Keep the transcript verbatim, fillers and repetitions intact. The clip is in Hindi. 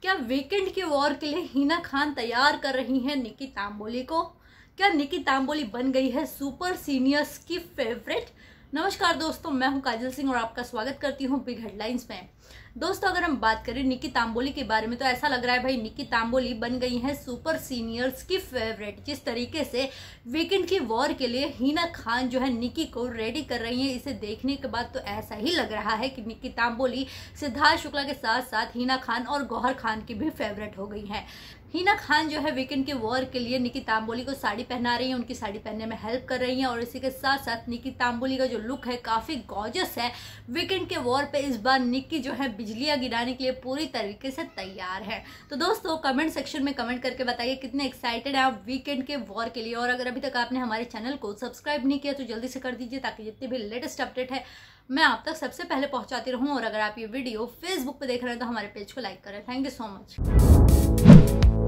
क्या वीकेंड के वॉर के लिए हिना खान तैयार कर रही हैं निकी तांबोली को? क्या निकी तांबोली बन गई है सुपर सीनियर्स की फेवरेट? नमस्कार दोस्तों, मैं हूं काजल सिंह और आपका स्वागत करती हूं बिग हेडलाइंस में। दोस्तों, अगर हम बात करें निकी तांबोली के बारे में तो ऐसा लग रहा है भाई निकी तांबोली बन गई हैं सुपर सीनियर्स की फेवरेट। जिस तरीके से वीकेंड की वॉर के लिए हिना खान जो है निकी को रेडी कर रही है, इसे देखने के बाद तो ऐसा ही लग रहा है कि निकी तांबोली सिद्धार्थ शुक्ला के साथ साथ हिना खान और गौहर खान की भी फेवरेट हो गई है। हिना खान जो है वीकेंड के वॉर के लिए निकी तांबोली को साड़ी पहना रही है, उनकी साड़ी पहनने में हेल्प कर रही हैं और इसी के साथ साथ निकी तांबोली का जो लुक है काफी गॉर्जियस है। वीकेंड के वॉर पे इस बार निकी जो है बिजलियां गिराने के लिए पूरी तरीके से तैयार है। तो दोस्तों, कमेंट सेक्शन में कमेंट करके बताइए कितने एक्साइटेड है आप वीकेंड के वॉर के लिए। और अगर अभी तक आपने हमारे चैनल को सब्सक्राइब नहीं किया तो जल्दी से कर दीजिए, ताकि जितने भी लेटेस्ट अपडेट है मैं आप तक सबसे पहले पहुंचाती रहूं। और अगर आप ये वीडियो फेसबुक पे देख रहे हैं तो हमारे पेज को लाइक करें। Thank you so much.